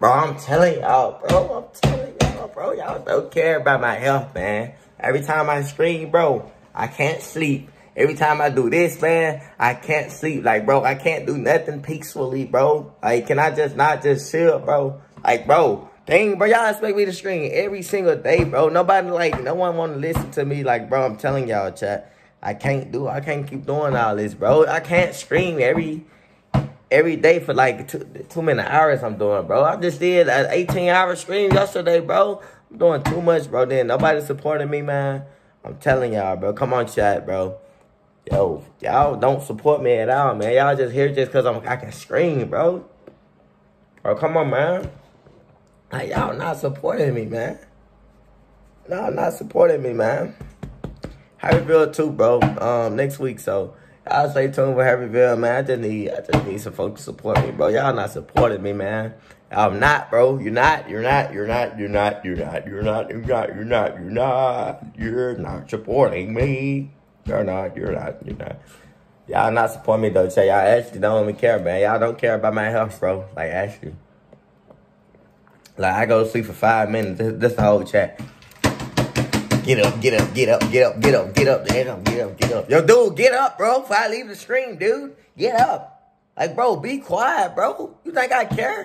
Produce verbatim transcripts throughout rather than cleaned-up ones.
Bro, I'm telling y'all, bro. I'm telling y'all, bro. Y'all don't care about my health, man. Every time I stream, bro, I can't sleep. Every time I do this, man, I can't sleep. Like, bro, I can't do nothing peacefully, bro. Like, can I just not just chill, bro? Like, bro, dang, bro, y'all expect me to stream every single day, bro. Nobody, like, no one want to listen to me. Like, bro, I'm telling y'all, chat. I can't do, I can't keep doing all this, bro. I can't stream every... Every day for like two, too many hours I'm doing, bro. I just did an eighteen hour stream yesterday, bro. I'm doing too much, bro. Then nobody supporting me, man. I'm telling y'all, bro. Come on, chat, bro. Yo, y'all don't support me at all, man. Y'all just here just because I'm I can scream, bro. Bro, come on, man. Like, y'all not supporting me, man. No, not supporting me, man. Harryville too, bro. Um, next week, so y'all stay tuned for Harryville, man. I just need, I just need some folks to support me, bro. Y'all not supporting me, man. I'm not, bro. You're not. You're not. You're not. You're not. You're not. You're not. You're not. You're not. You're not. You're not supporting me. You're not. You're not. You're not. Y'all not supporting me though, chat. Y'all actually don't even care, man. Y'all don't care about my health, bro. Like actually, like I go to sleep for five minutes. This, this the whole chat. Get up, get up, get up, get up, get up, get up, get up, get up, get up. Yo, dude, get up, bro. Before I leave the stream, dude. Get up. Like, bro, be quiet, bro. You think I care?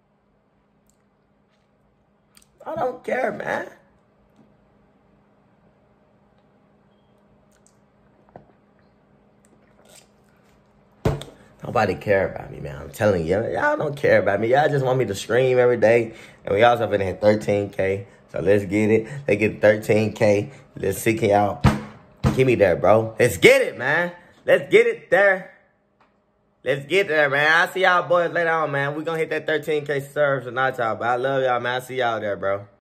I don't care, man. Nobody care about me, man. I'm telling you. Y'all don't care about me. Y'all just want me to stream every day. And we also finna hit thirteen K. So let's get it. Let's get thirteen K. Let's see, can y'all give me there, bro. Let's get it, man. Let's get it there. Let's get there, man. I'll see y'all boys later on, man. We're gonna hit that thirteen K serves tonight, y'all. But I love y'all, man. I'll see y'all there, bro.